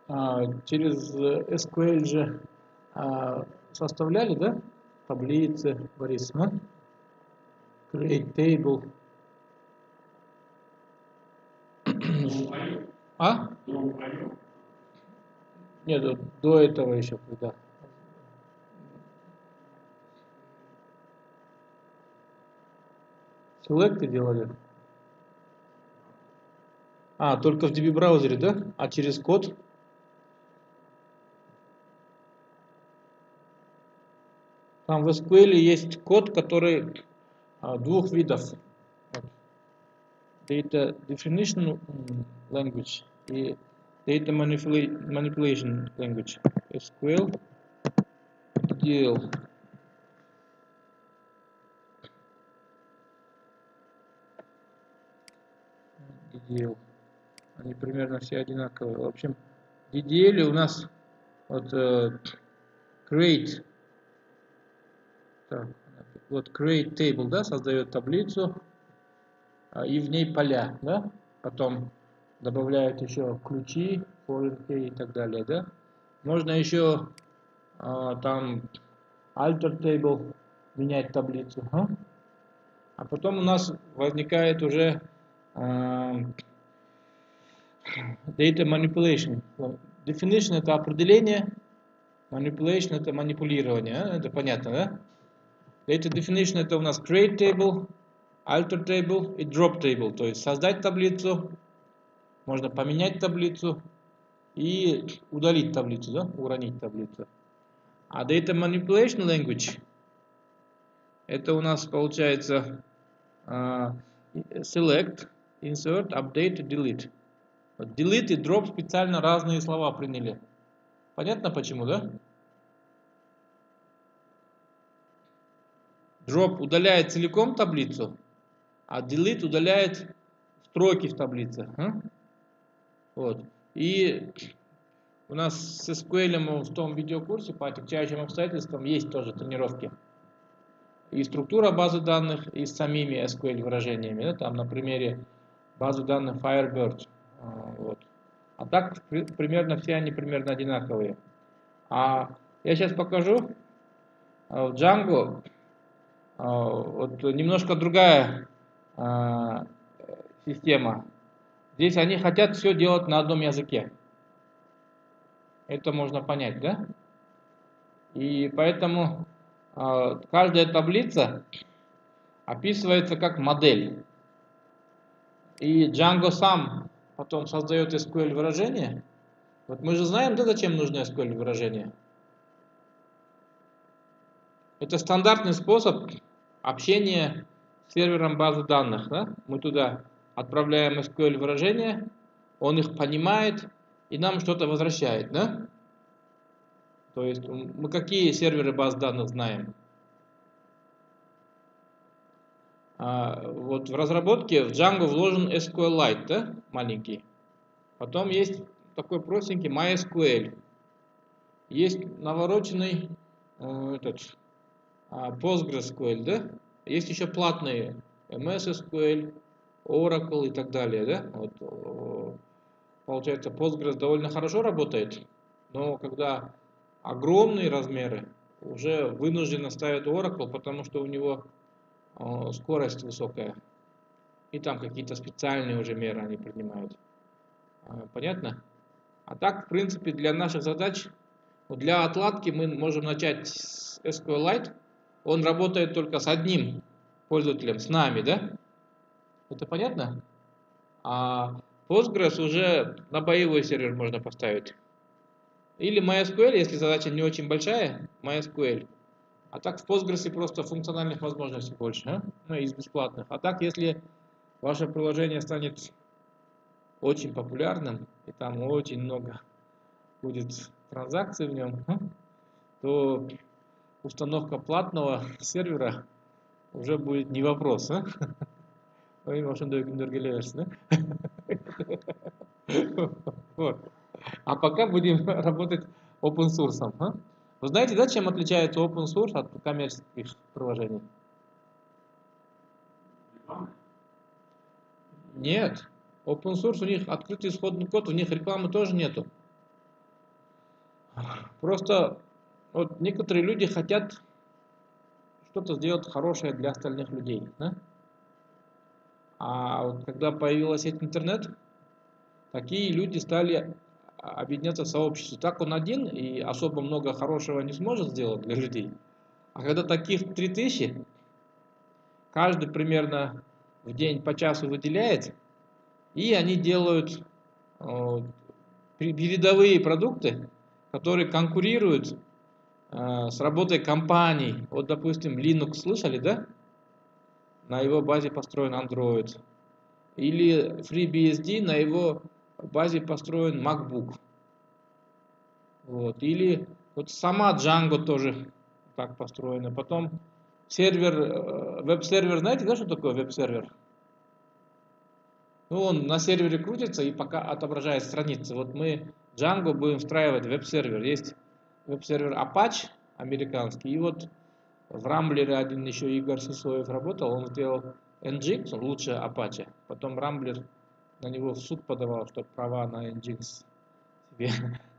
Через SQL же составляли, да, таблицы, Борис, create table. А? Нет, до этого еще когда. Селекты делали? Только в DB браузере, да? А через код? Там в SQL есть код, который двух видов. Data Definition Language и Data Manipulation Language. SQL DL. DDL. Они примерно все одинаковые. В общем, DDL у нас вот create. Так, вот create table, да, создает таблицу и в ней поля, да. Потом добавляет еще ключи, foreign key и так далее, да. Можно еще там alter table менять таблицу. А потом у нас возникает уже data manipulation. Definition это определение, manipulation это манипулирование. Это понятно, да? Data definition это у нас create table, alter table и drop table. То есть создать таблицу, можно поменять таблицу и удалить таблицу, да? Уронить таблицу. А data manipulation language это у нас получается select, insert, update, delete. Delete и drop специально разные слова приняли. Понятно почему, да? Drop удаляет целиком таблицу, а delete удаляет строки в таблице. Вот. И у нас с SQL в том видеокурсе по отягчающим обстоятельствам есть тоже тренировки. И структура базы данных, и с самими SQL выражениями. Да? Там на примере базы данных Firebird. Вот. А так примерно все они примерно одинаковые. А я сейчас покажу в Django вот немножко другая система. Здесь они хотят все делать на одном языке. Это можно понять, да? И поэтому каждая таблица описывается как модель. И Django сам потом создает SQL выражение. Вот мы же знаем, да, зачем нужно SQL выражение? Это стандартный способ общения с сервером базы данных. Да? Мы туда отправляем SQL выражения, он их понимает и нам что-то возвращает. Да? То есть мы какие серверы баз данных знаем? Вот в разработке в Django вложен SQLite, да? Маленький. Потом есть такой простенький MySQL. Есть навороченный PostgreSQL, да? Есть еще платные MS SQL, Oracle и так далее, да? Вот, получается, Postgres довольно хорошо работает, но когда огромные размеры, уже вынужденно ставят Oracle, потому что у него скорость высокая. И там какие-то специальные уже меры они принимают. Понятно? А так, в принципе, для наших задач, для отладки мы можем начать с SQLite. Он работает только с одним пользователем, с нами, да? Это понятно? А Postgres уже на боевой сервер можно поставить. Или MySQL, если задача не очень большая, MySQL. А так в Postgres просто функциональных возможностей больше, ну, из бесплатных. А так, если ваше приложение станет очень популярным, и там очень много будет транзакций в нем, то установка платного сервера уже будет не вопрос. А пока будем работать open source. Вы знаете, да, чем отличается open source от коммерческих приложений? Нет. Open source у них открытый исходный код, у них рекламы тоже нету. Просто вот некоторые люди хотят что-то сделать хорошее для остальных людей, да? А вот когда появилась сеть интернет, такие люди стали объединяться в сообществе. Так он один и особо много хорошего не сможет сделать для людей. А когда таких 3000, каждый примерно в день по часу выделяет, и они делают передовые продукты, которые конкурируют с работой компаний. Вот, допустим, Linux слышали, да? На его базе построен Android. Или FreeBSD, на его базе построен MacBook. Вот. Или вот сама Django тоже так построена. Потом сервер, веб-сервер, знаете, да, что такое веб-сервер? Ну, он на сервере крутится и пока отображает страницы. Вот мы Django будем встраивать в веб-сервер. Есть веб-сервер Apache американский. И вот в Рамблере один еще Игорь Сысоев работал. Он сделал Nginx, лучше Apache. Потом Рамблер на него в суд подавал, чтобы права на Nginx себе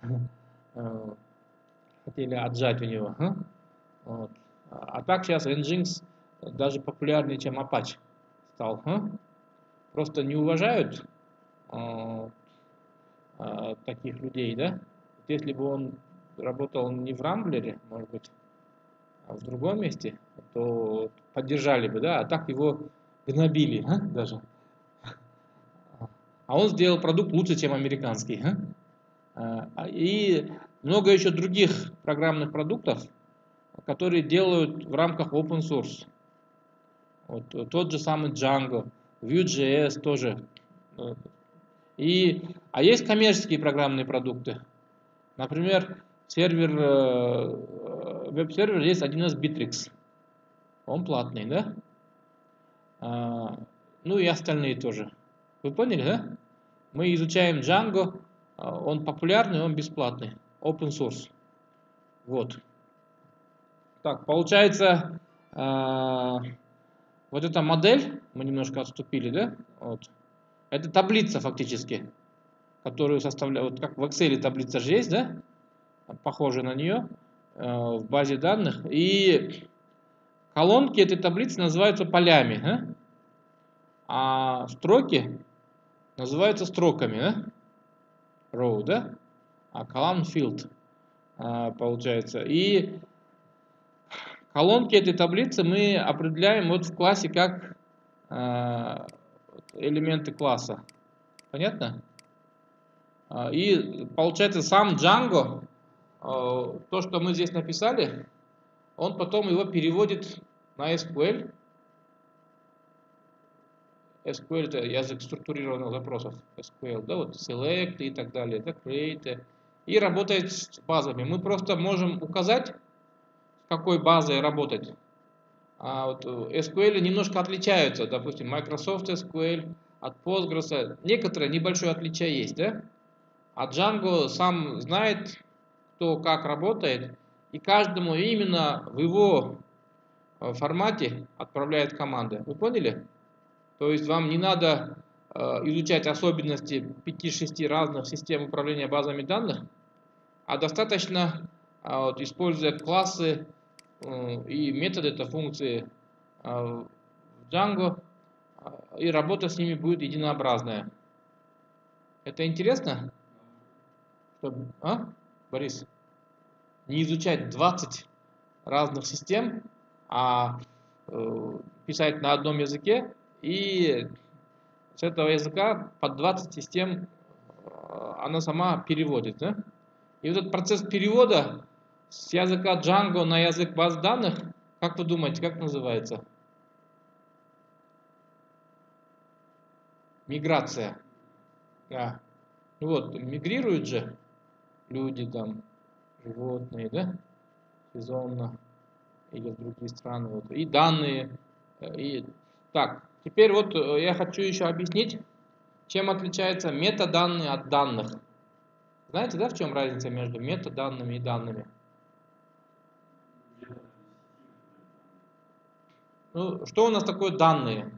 хотели отжать у него. Вот. А так сейчас Nginx даже популярнее, чем Apache стал. Просто не уважают таких людей, да? Если бы он работал не в Рамблере, может быть, а в другом месте, то поддержали бы, да? А так его гнобили, даже. А он сделал продукт лучше, чем американский. И много еще других программных продуктов, которые делают в рамках open source. Вот, тот же самый Django, Vue.js тоже. А есть коммерческие программные продукты. Например, веб-сервер есть 1С Bittrex. Он платный, да? Ну и остальные тоже. Вы поняли, да? Мы изучаем Django, он популярный, он бесплатный. Open source. Вот. Так, получается, вот эта модель, мы немножко отступили, да? Вот. Это таблица фактически, которую составляют, вот как в Excel таблица же есть, да? Похожая на нее в базе данных. И колонки этой таблицы называются полями, а строки называются строками, да? Row, да? А column field получается. И колонки этой таблицы мы определяем вот в классе как элементы класса. Понятно? И получается сам Django, то, что мы здесь написали, он потом его переводит на SQL. SQL это язык структурированных запросов. SQL, да, вот select и так далее, да, create. И работает с базами. Мы просто можем указать, с какой базой работать. А вот SQL немножко отличаются. Допустим, Microsoft SQL от Postgres. Некоторое небольшое отличие есть, да? А Django сам знает, кто как работает, и каждому именно в его формате отправляет команды. Вы поняли? То есть вам не надо изучать особенности 5-6 разных систем управления базами данных, а достаточно, используя классы и методы, это функции в Django, и работа с ними будет единообразная. Это интересно? Борис? Не изучать 20 разных систем, а писать на одном языке, и с этого языка под 20 систем она сама переводит. Да? И вот этот процесс перевода с языка Django на язык баз данных, как вы думаете, как называется? Миграция. Да. Ну вот, мигрируют же люди там, животные, да, сезонно, или в другие страны. Вот. И данные. Так, теперь вот я хочу еще объяснить, чем отличается метаданные от данных. Знаете, да, в чем разница между метаданными и данными? Ну, что у нас такое данные?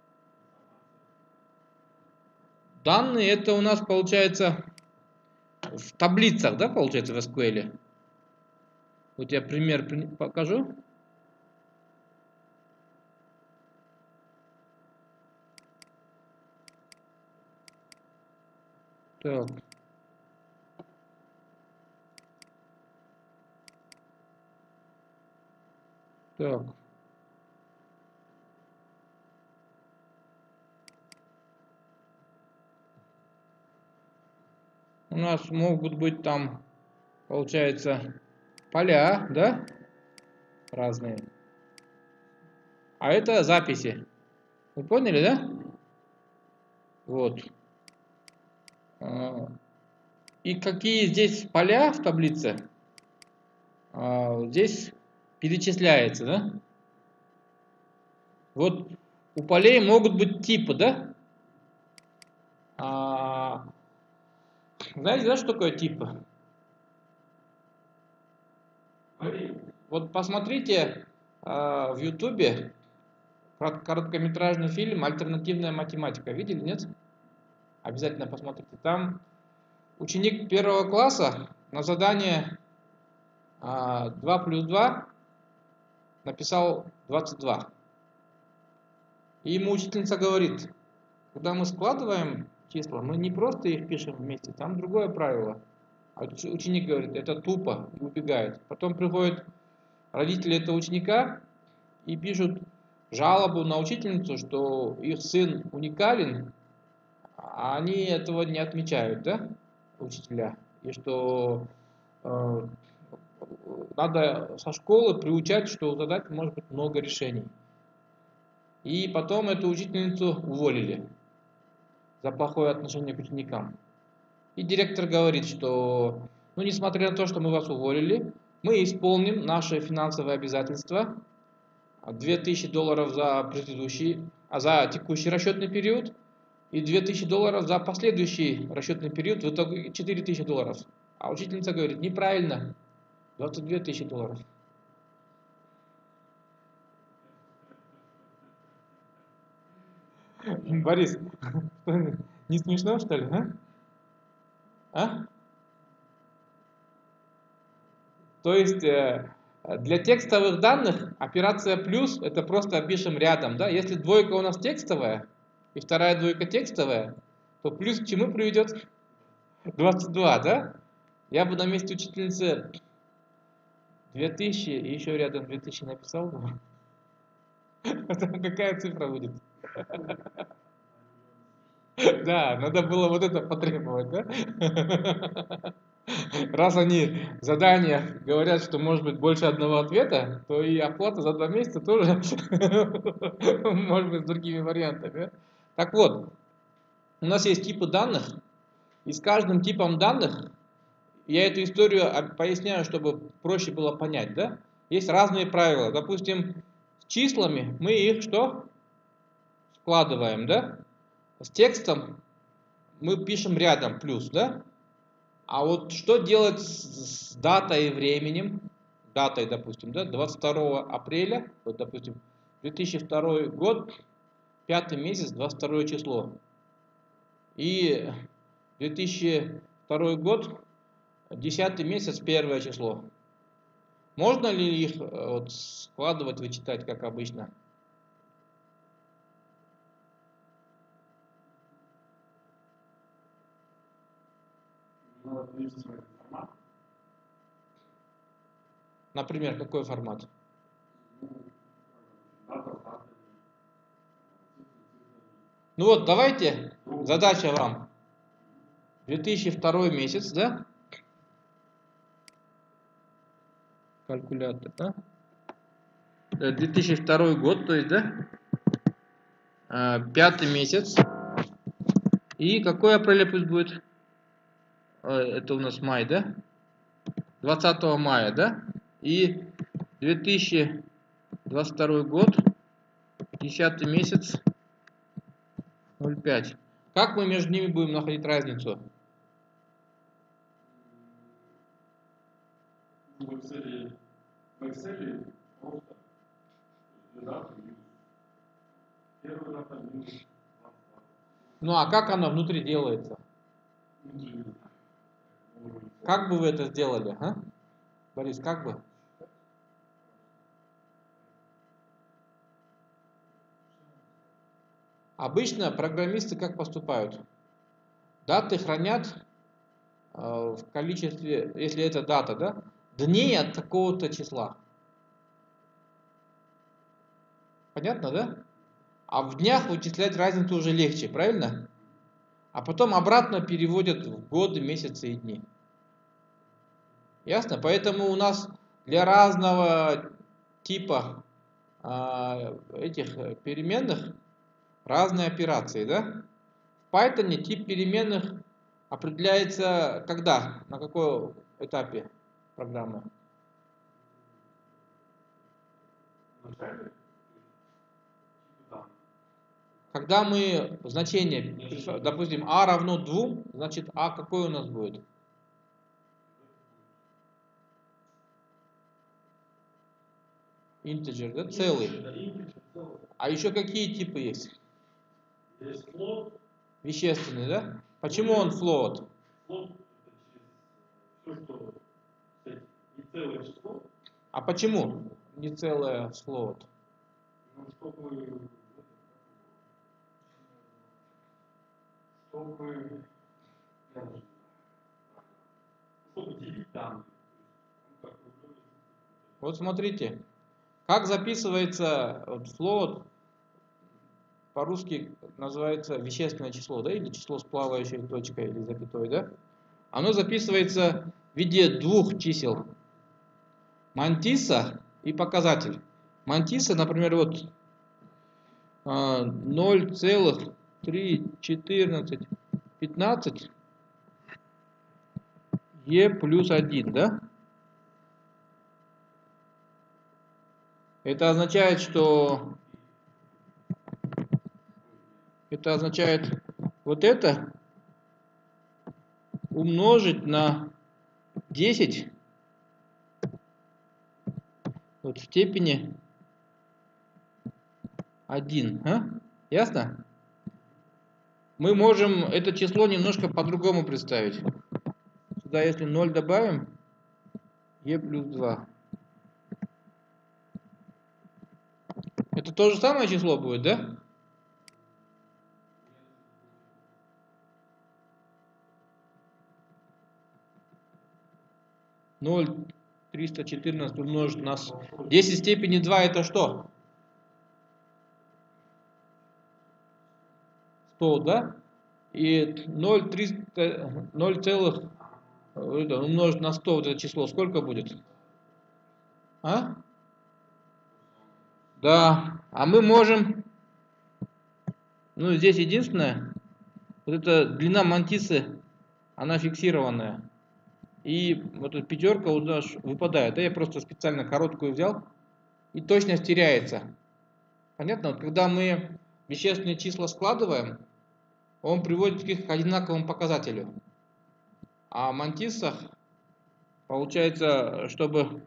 Данные это у нас получается в таблицах, да, получается, в SQL? Вот я пример покажу. Так. Так. У нас могут быть там, получается, поля, да, разные. А это записи. Вы поняли, да? Вот. И какие здесь поля в таблице, здесь перечисляется, да? Вот у полей могут быть типы, да? Знаете, да, что такое типы? Вот посмотрите в Ютубе короткометражный фильм «Альтернативная математика». Видели, нет? Обязательно посмотрите. Там ученик первого класса на задание 2 плюс 2 написал 22. И ему учительница говорит, когда мы складываем числа, мы не просто их пишем вместе, там другое правило. А ученик говорит, это тупо, и убегает. Потом приходят родители этого ученика и пишут жалобу на учительницу, что их сын уникален, а они этого не отмечают, да, учителя. И что надо со школы приучать, что у задачи может быть много решений. И потом эту учительницу уволили за плохое отношение к ученикам. И директор говорит, что, ну, несмотря на то, что мы вас уволили, мы исполним наши финансовые обязательства. $2000 за предыдущий, за текущий расчетный период и $2000 за последующий расчетный период, в итоге $4000. А учительница говорит, неправильно, $22000. Борис, не смешно, что ли, а? А? То есть для текстовых данных операция плюс это просто пишем рядом, да? Если двойка у нас текстовая и вторая двойка текстовая, то плюс к чему приведет? 22, да? Я бы на месте учительницы 2000 и еще рядом 2000 написал бы. Какая цифра будет? Да, надо было вот это потребовать, да? Раз они в заданиях говорят, что может быть больше одного ответа, то и оплата за 2 месяца тоже может быть с другими вариантами. Да? Так вот, у нас есть типы данных, и с каждым типом данных, я эту историю поясняю, чтобы проще было понять, да? Есть разные правила. Допустим, с числами мы их что? Складываем, да? С текстом мы пишем рядом плюс, да? А вот что делать с датой и временем? Датой, допустим, да, 22 апреля, вот, допустим, 2002 год, 5 месяц, 22 число. И 2002 год, 10 месяц, 1 число. Можно ли их вот, складывать, вычитать, как обычно? Например, какой формат? Ну вот, давайте, задача вам. 2002 месяц, да? Калькулятор, да? 2002 год, то есть, да? 5 месяц. И какой апреля пусть будет? Это у нас май, да? 20 мая, да? И 2022 год, 10 месяц, 05. Как мы между ними будем находить разницу? В Excel просто дата минус. Первая дата минус 22. Ну а как оно внутри делается? Внутри. Как бы вы это сделали, а? Борис, как бы? Обычно программисты как поступают? Даты хранят в количестве, если это дата, да, дней от какого-то числа. Понятно, да? А в днях вычислять разницу уже легче, правильно? А потом обратно переводят в годы, месяцы и дни. Ясно? Поэтому у нас для разного типа этих переменных разные операции, да? В Python тип переменных определяется когда? На каком этапе программы? Когда мы значение, допустим, a равно 2, значит a какой у нас будет? Integer, да? Целый. А еще какие типы есть? Есть float. Вещественный, да? Почему он float? Float это через все, что не целое число. А почему не целое float? Ну, чтобы делить данные. Вот смотрите, как записывается float, по-русски называется вещественное число, да, или число с плавающей точкой или запятой, да? Оно записывается в виде двух чисел. Мантиса и показатель. Мантиса, например, вот 0,31415 e плюс 1, да? Это означает, что вот это умножить на 10 вот в степени 1. А? Ясно? Мы можем это число немножко по-другому представить. Сюда если 0 добавим, e плюс 2. Это то же самое число будет, да? Ноль 314 умножить на 10 в степени 2 это что? 100, да? И 0 целых умножить на 100 вот это число сколько будет? А? Да. А мы можем, ну здесь единственное, вот эта длина мантисы, она фиксированная. И вот эта пятерка у нас выпадает. Да, я просто специально короткую взял. И точность теряется. Понятно? Вот когда мы вещественные числа складываем, он приводит их к одинаковому показателю. А в мантисах получается, чтобы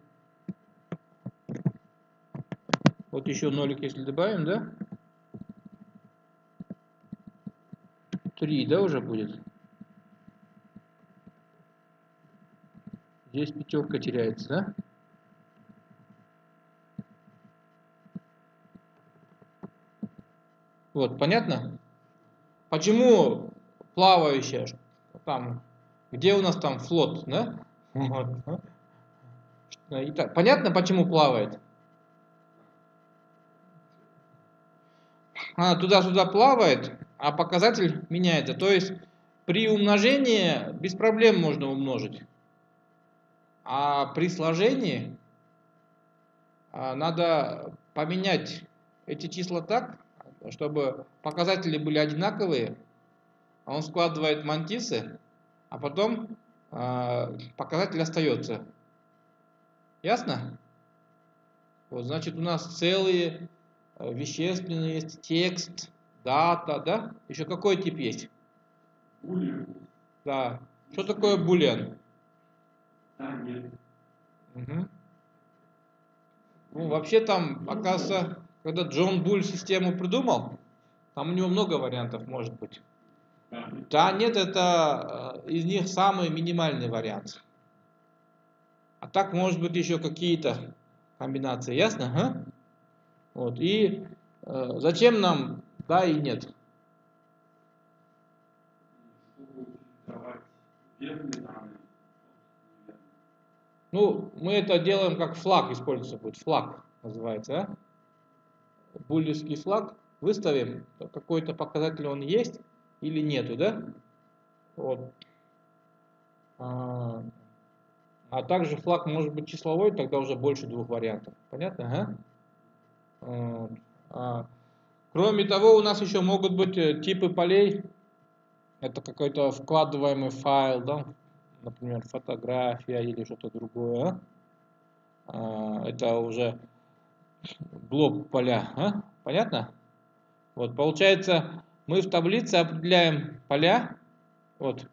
вот еще нолик если добавим, да? 3, да, уже будет? Здесь пятерка теряется, да? Вот, понятно? Почему плавающая там, где у нас там флот, да? Вот. Итак, понятно, почему плавает? Она туда-сюда плавает, а показатель меняется. То есть при умножении без проблем можно умножить. А при сложении надо поменять эти числа так, чтобы показатели были одинаковые. А он складывает мантисы, а потом показатель остается. Ясно? Вот, значит, у нас целые вещественные есть, текст, дата, да? Еще какой тип есть? Булиан. Да. Что такое булиан? Да, нет. Угу. Ну, вообще там, оказывается, когда Джон Буль систему придумал, там у него много вариантов может быть. Да, нет, это из них самый минимальный вариант. А так, может быть, еще какие-то комбинации, ясно? Ага? Вот, и зачем нам да и нет? Ну, мы это делаем как флаг используется будет. Флаг называется, а? Булевский флаг. Выставим, какой-то показатель он есть или нету, да? Вот. А также флаг может быть числовой, тогда уже больше двух вариантов. Понятно? Ага? Вот. Кроме того, у нас еще могут быть типы полей. Это какой-то вкладываемый файл, да? Например, фотография или что-то другое. Это уже блок поля. Понятно? Вот, получается, мы в таблице определяем поля. Вот.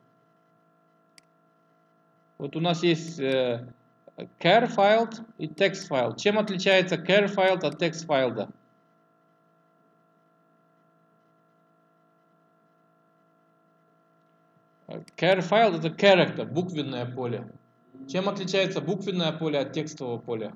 Вот у нас есть char файл и text файл. Чем отличается char файл от text файла? Char файл это character, буквенное поле. Чем отличается буквенное поле от текстового поля?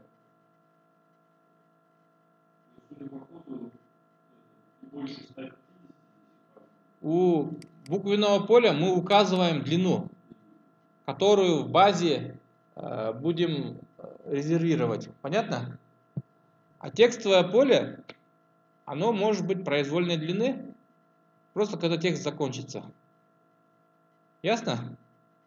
У буквенного поля мы указываем длину, которую в базе будем резервировать. Понятно? А текстовое поле, оно может быть произвольной длины, просто когда текст закончится. Ясно?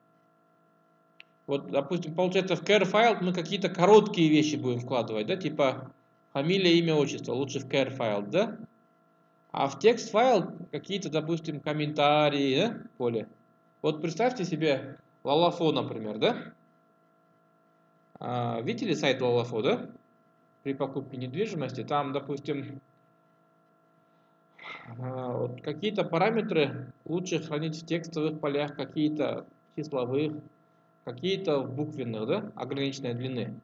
Вот, допустим, получается в char файл мы какие-то короткие вещи будем вкладывать, да, типа фамилия, имя, отчество, лучше в char файл, да? А в текст файл какие-то, допустим, комментарии, да, поле. Вот представьте себе Лалафо, например, да? Видели сайт Лалафо, да? При покупке недвижимости, там, допустим, вот какие-то параметры лучше хранить в текстовых полях, какие-то числовых, какие-то в буквенных, да, ограниченной длины.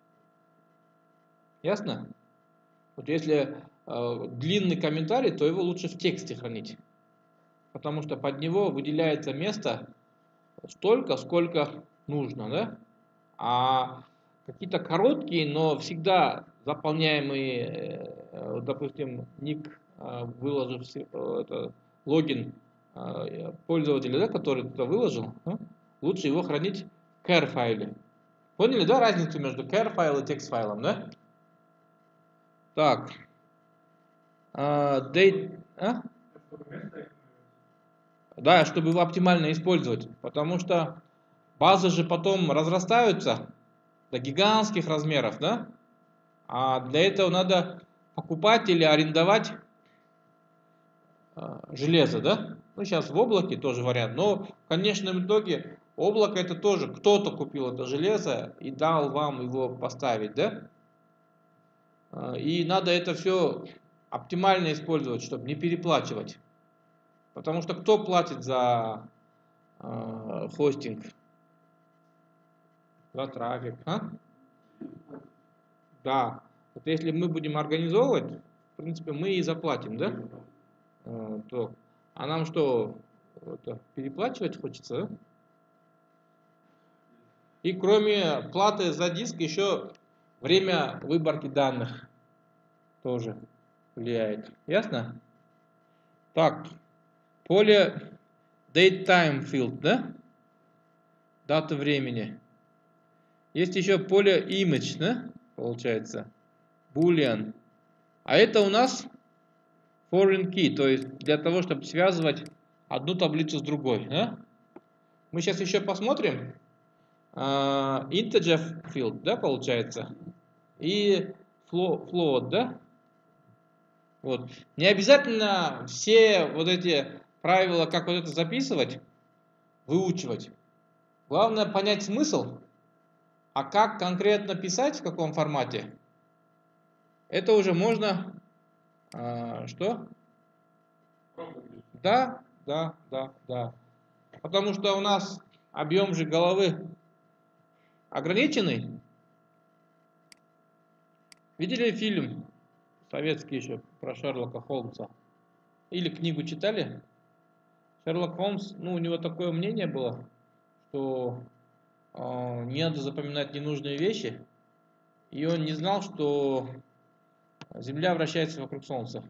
Ясно? Вот если длинный комментарий, то его лучше в тексте хранить, потому что под него выделяется место столько, сколько нужно, да? А какие-то короткие, но всегда заполняемые, допустим, ник, выложив это, логин пользователя, да, который туда выложил, лучше его хранить в char файле. Поняли, да, разницу между char файлом и текст файлом, да? Так. Date, да, чтобы его оптимально использовать, потому что базы же потом разрастаются до гигантских размеров, да? А для этого надо покупать или арендовать железо, да? Ну, сейчас в облаке тоже вариант, но в конечном итоге облако это тоже кто-то купил это железо и дал вам его поставить, да? И надо это все оптимально использовать, чтобы не переплачивать. Потому что кто платит за хостинг? За трафик, Да. Вот если мы будем организовывать, в принципе, мы и заплатим, да? А нам что, переплачивать хочется, да? И кроме платы за диск, еще время выборки данных тоже влияет. Ясно? Так, поле datetime field, да? Дата времени. Есть еще поле image, да? Получается. Boolean. А это у нас foreign key, то есть для того, чтобы связывать одну таблицу с другой. Да? Мы сейчас еще посмотрим. Integer field, да, получается. И float, да? Вот. Не обязательно все вот эти правила, как вот это записывать, выучивать. Главное понять смысл, а как конкретно писать, в каком формате, это уже можно, что? Да. Потому что у нас объем же головы ограниченный. Видели фильм советский еще про Шерлока Холмса? Или книгу читали? Шерлок Холмс, ну, у него такое мнение было, что не надо запоминать ненужные вещи, и он не знал, что Земля вращается вокруг Солнца.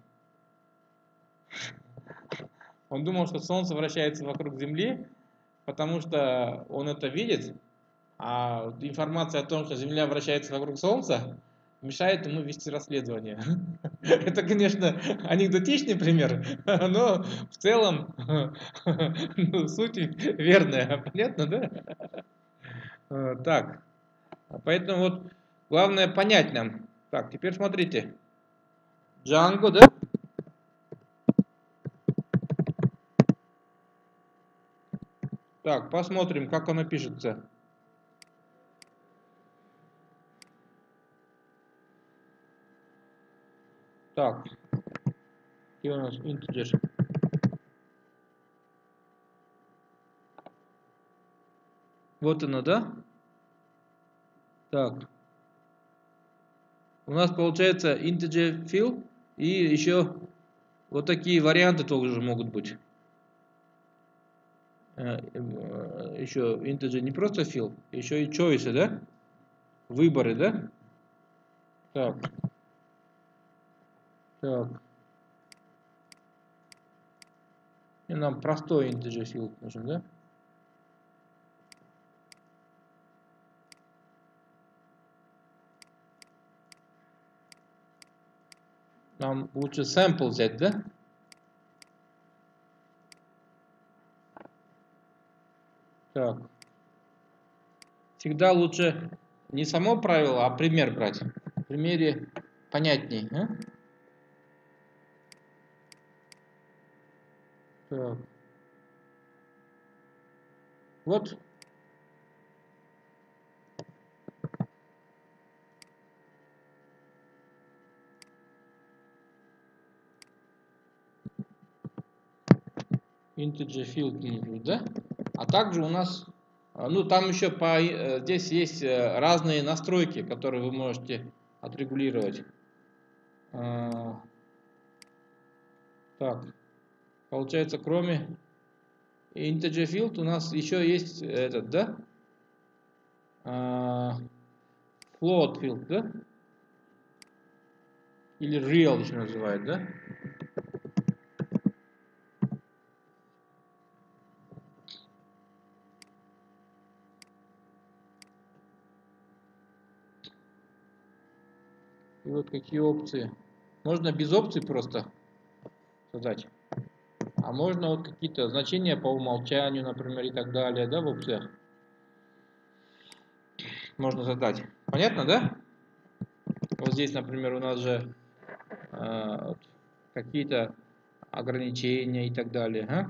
Он думал, что Солнце вращается вокруг Земли, потому что он это видит, а информация о том, что Земля вращается вокруг Солнца, мешает ему вести расследование. Это, конечно, анекдотичный пример, но в целом суть верная. Понятно, да? Так, поэтому вот главное понять нам. Так, теперь смотрите. Django, да? Так, посмотрим, как оно пишется. Так, где у нас integer? Вот оно, да? Так. У нас получается integer fill и еще вот такие варианты тоже могут быть. Еще integer не просто fill, еще и choice, да? Выборы, да? Так. Так. И нам простой integer fill нужен, да? Нам лучше sample взять, да? Так. Всегда лучше не само правило, а пример брать. В примере понятней. А? Так. Вот. Integer field, да? А также у нас, ну там еще здесь есть разные настройки, которые вы можете отрегулировать. Так, получается, кроме integer field у нас еще есть этот, да? Float field, да? Или real еще называют, да? И вот какие опции. Можно без опций просто создать. А можно вот какие-то значения по умолчанию, например, и так далее, да, в опциях. Можно задать. Понятно, да? Вот здесь, например, у нас же какие-то ограничения и так далее.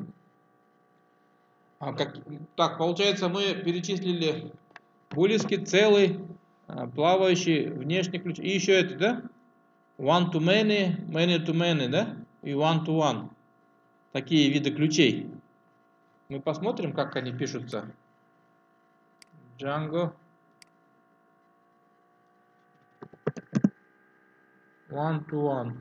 Так, получается, мы перечислили булевский, целый, плавающий, внешний ключ. И еще это, да? One to many, many to many, да? И one to one. Такие виды ключей. Мы посмотрим, как они пишутся. Django. One to one.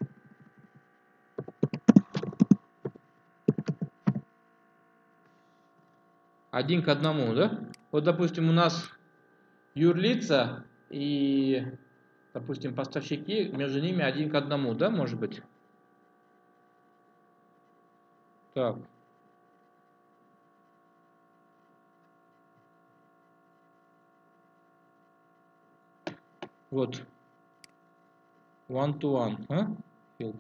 Один к одному, да? Вот, допустим, у нас юрлица и, допустим, поставщики, между ними один к одному, да, может быть? Так. Вот. One to one, field.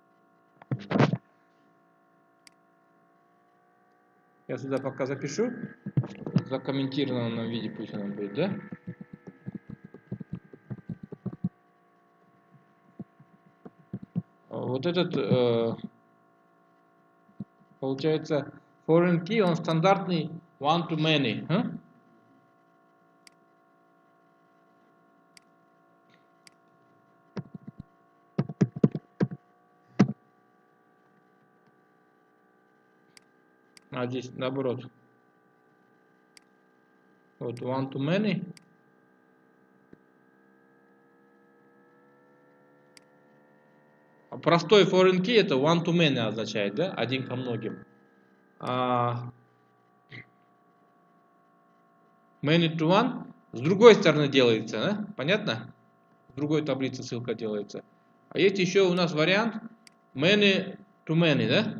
Я сюда пока запишу. В закомментированном виде пусть она будет, да? Вот этот, получается, foreign key, он стандартный one to many. А здесь наоборот. Вот one to many. Простой foreign key это one to many означает, да? Один ко многим. many to one с другой стороны делается, да? Понятно? В другой таблице ссылка делается. А есть еще у нас вариант many to many, да?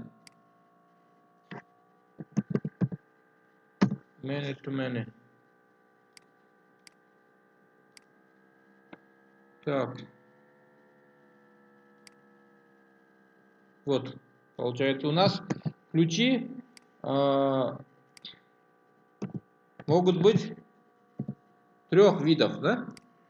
Many to many. Так. Вот, получается, у нас ключи могут быть 3 видов, да?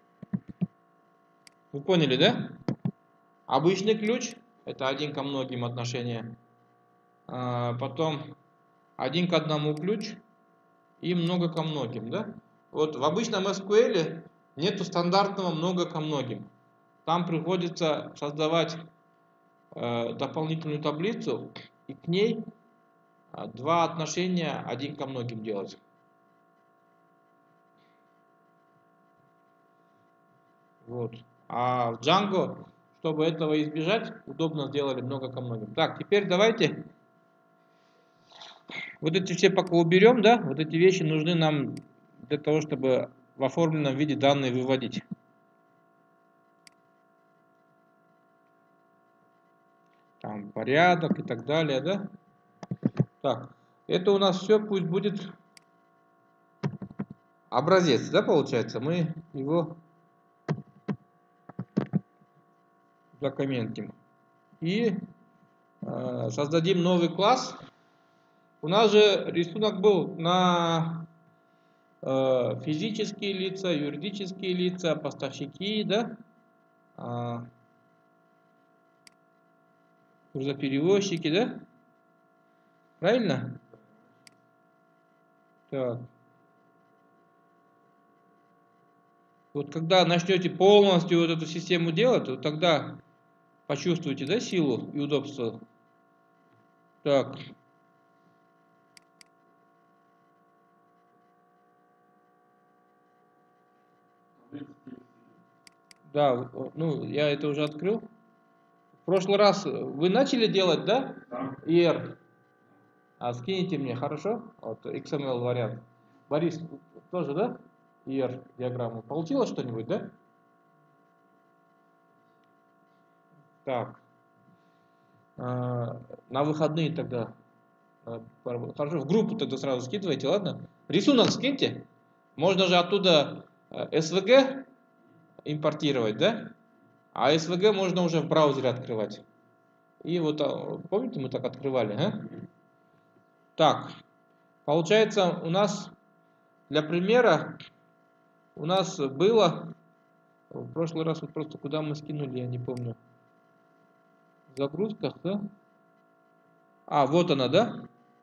Вы поняли, да? Обычный ключ, это 1 ко многим отношения. Потом 1 к 1 ключ и много ко многим, да? Вот в обычном SQL нету стандартного много ко многим. Там приходится создавать дополнительную таблицу и к ней 2 отношения 1 ко многим делать. Вот. А в Django, чтобы этого избежать, удобно сделали много ко многим. Так, теперь давайте вот эти все пока уберем, да? Вот эти вещи нужны нам для того, чтобы в оформленном виде данные выводить. Там порядок и так далее, да? Так, это у нас все пусть будет образец, да, получается? Мы его закомментим. И создадим новый класс. У нас же рисунок был на физические лица, юридические лица, поставщики, да? Грузоперевозчики, да? Правильно? Так. Вот когда начнете полностью вот эту систему делать, то тогда почувствуете, да, силу и удобство. Так. Да, ну, я это уже открыл. В прошлый раз вы начали делать, да? Да. ER. Скинете мне, хорошо? Вот XML вариант. Борис, тоже, да? ER диаграмму. Получилось что-нибудь, да? Так. На выходные тогда. Хорошо, в группу тогда сразу скидывайте, ладно? Рисунок скиньте. Можно же оттуда SVG импортировать, да? А SVG можно уже в браузере открывать. И вот, помните, мы так открывали, а? Так, получается, у нас для примера у нас было в прошлый раз, вот просто куда мы скинули, я не помню. В загрузках, да? Вот она, да?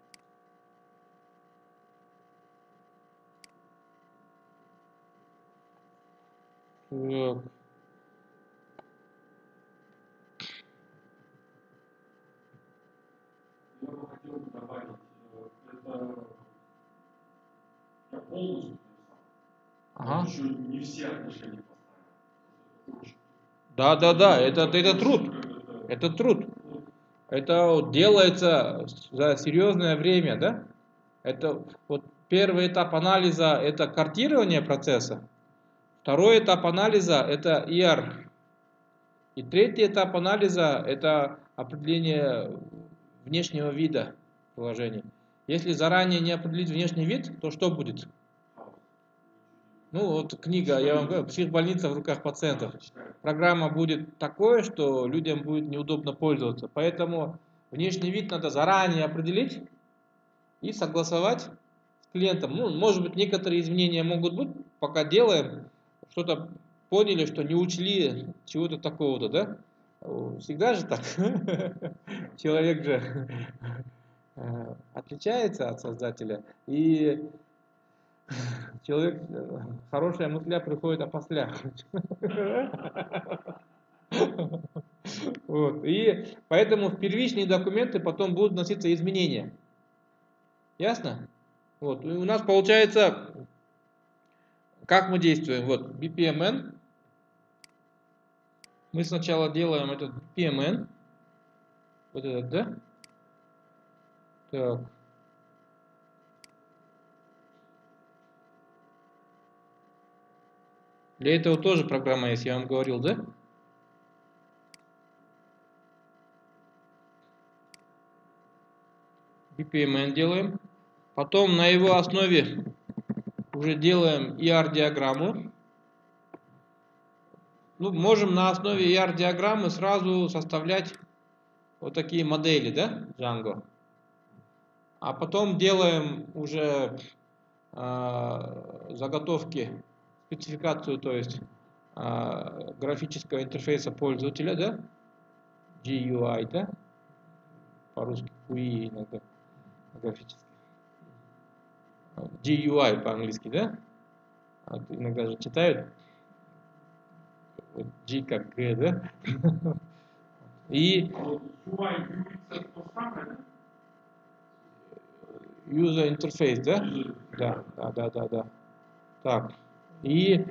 Так. Я бы хотел добавить, это я полностью написал. Ага. Еще не все отношения поставил. Да, это труд. Это труд. Это делается за серьезное время, да? Это вот первый этап анализа это картирование процесса. Второй этап анализа это ER. И третий этап анализа это определение внешнего вида приложения. Если заранее не определить внешний вид, то что будет? Ну вот книга, я вам говорю, «Психбольница в руках пациентов». Программа будет такое, что людям будет неудобно пользоваться. Поэтому внешний вид надо заранее определить и согласовать с клиентом. Ну, может быть, некоторые изменения могут быть, пока делаем, что-то поняли, что не учли чего-то такого-то, да? Всегда же так. Человек же отличается от создателя. И человек, хорошая мысля приходит опосля. Вот. И поэтому в первичные документы потом будут вноситься изменения. Ясно? Вот. И у нас получается, как мы действуем? Вот, BPMN. Мы сначала делаем этот BPMN. Вот этот, да? Так. Для этого тоже программа есть, я вам говорил, да? BPMN делаем. Потом на его основе уже делаем ER-диаграмму. Ну, можем на основе ER-диаграммы сразу составлять вот такие модели, да, Django. А потом делаем уже заготовки, спецификацию, то есть графического интерфейса пользователя, да, GUI, да, по-русски GUI иногда графический. GUI по-английски, да, вот иногда же читают вот G как G, да, и user interface, да, да. Так, и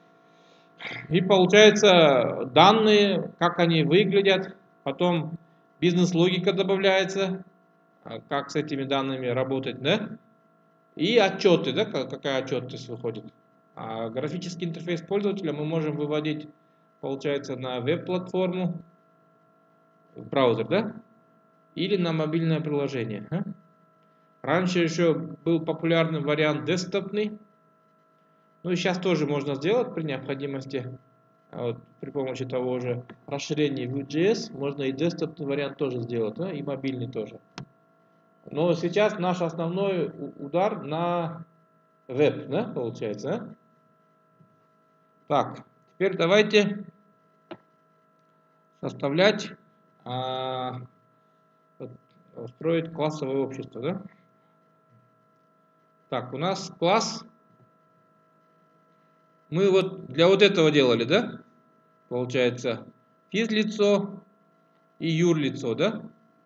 получается данные, как они выглядят, потом бизнес-логика добавляется, как с этими данными работать, да, и отчеты, да, какая отчетность выходит. А графический интерфейс пользователя мы можем выводить, получается, на веб-платформу, в браузер, да, или на мобильное приложение. Раньше еще был популярный вариант десктопный. Ну и сейчас тоже можно сделать при необходимости. Вот, при помощи того же расширения Vue.js можно и десктопный вариант тоже сделать, да, и мобильный тоже. Но сейчас наш основной удар на веб, да, получается. Да? Так, теперь давайте составлять, строить классовое общество. Да? Так, у нас класс. Мы вот для вот этого делали, да? Получается, физлицо и юрлицо, да?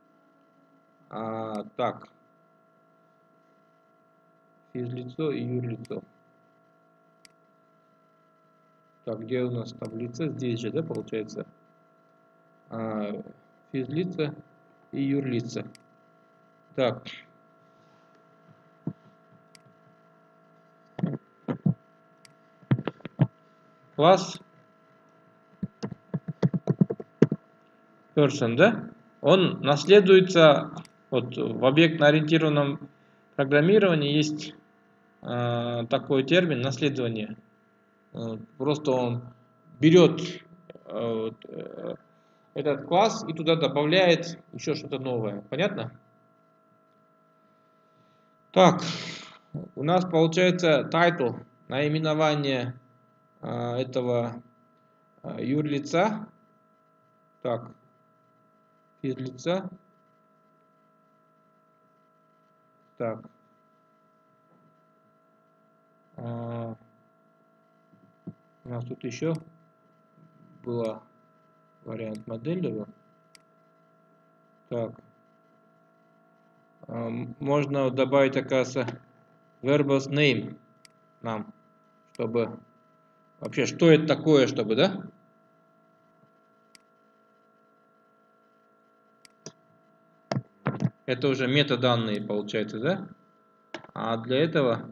Так. Физлицо и юрлицо. Так, где у нас таблица? Здесь же, да, получается? Физлица и юрлица. Так. Класс person, да? Он наследуется, вот в объектно-ориентированном программировании есть такой термин наследование. Просто он берет этот класс и туда добавляет еще что-то новое. Понятно? Так, у нас получается title, наименование этого юрлица. Так, физлица. Так. У нас тут еще была вариант модели. Так. Можно добавить, оказывается, verbose name нам, чтобы вообще, что это такое, чтобы, да? Это уже метаданные, получается, да? А для этого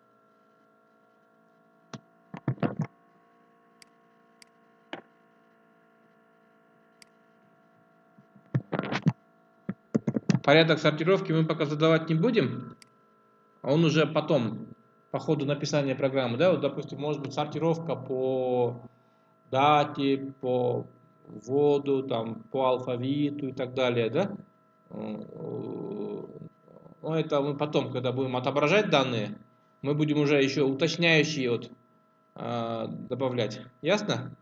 порядок сортировки мы пока задавать не будем, а он уже потом, по ходу написания программы, да, вот, допустим, может быть сортировка по дате, по вводу, там, по алфавиту и так далее, да? Ну, это мы потом, когда будем отображать данные, мы будем уже еще уточняющие вот, добавлять. Ясно?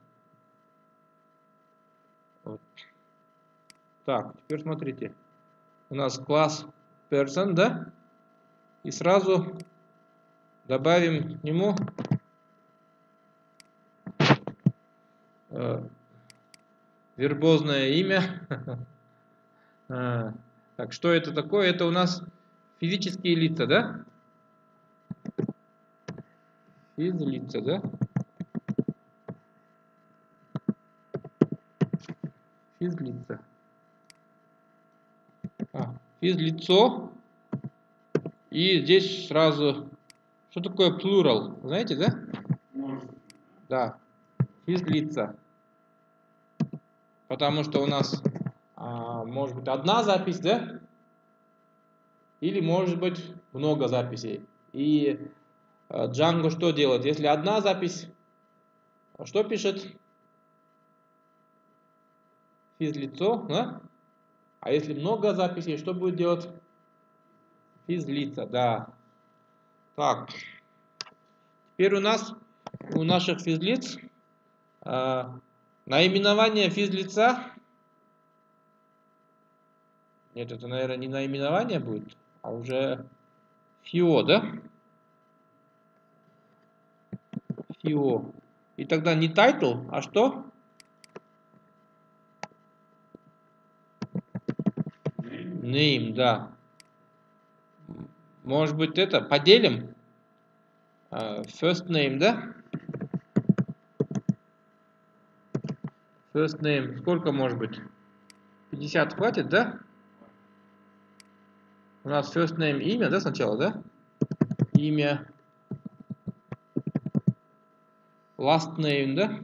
Вот. Так, теперь смотрите. У нас класс person, да? И сразу добавим к нему вербозное имя. Так, что это такое? Это у нас физические лица, да? Физлица, да? Физлица. Физлицо. И здесь сразу... Что такое plural? Знаете, да? Да. Физлица. Потому что у нас может быть одна запись, да? Или может быть много записей. И Django что делает? Если одна запись, что пишет? Физлицо, да? А если много записей, что будет делать? Физлица, да. Так. Теперь у наших физлиц наименование физлица. Нет, это, наверное, не наименование будет, а уже ФИО, да? ФИО. И тогда не title, а что? Name, да. Может быть это, поделим? First name, да? First name, сколько может быть? 50 хватит, да? У нас first name имя, да, сначала, да? Имя. Last name, да?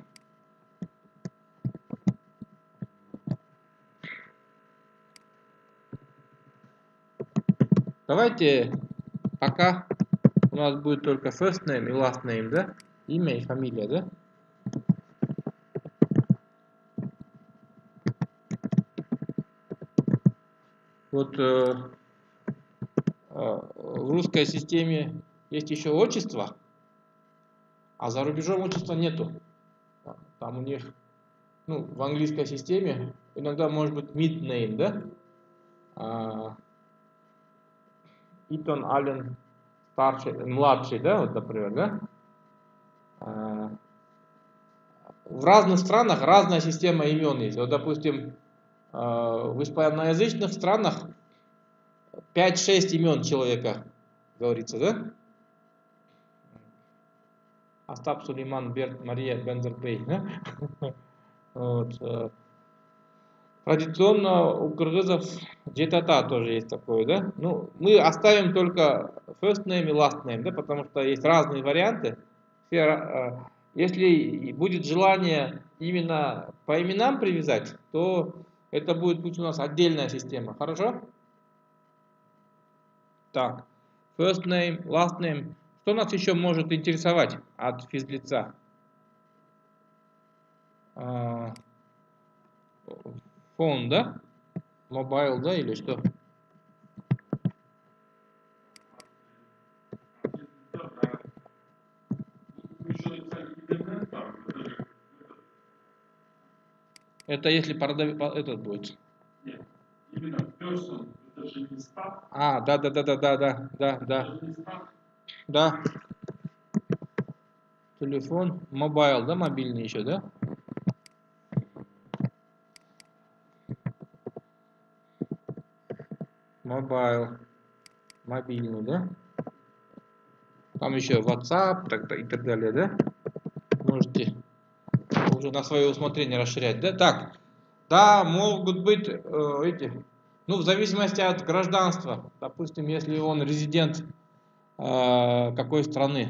Давайте пока у нас будет только first name и last name, да? Имя и фамилия, да? Вот в русской системе есть еще отчество, а за рубежом отчества нету. Там у них, ну, в английской системе иногда может быть mid name, да? Итон Аллен старший, младший, да, вот, например, да? В разных странах разная система имен есть. Вот, допустим, в испаноязычных странах 5-6 имен человека говорится, да? Остап, Сулейман, Берт, Мария, Бензербей, да? Вот. Традиционно у кыргызов джетата тоже есть такое, да? Ну, мы оставим только first name и last name, да, потому что есть разные варианты. Если будет желание именно по именам привязать, то это будет у нас отдельная система, хорошо? Так, first name, last name. Что нас еще может интересовать от физлица? Фон, да? Мобайл, да, или что? Это если этот будет. Нет, именно person, это же не став. Да. Да. Телефон, мобайл, да, мобильный еще, да? Мобайл, мобильный, да? Там еще WhatsApp и так далее, да? Можете уже на свое усмотрение расширять, да? Так, да, могут быть ну, в зависимости от гражданства. Допустим, если он резидент какой страны,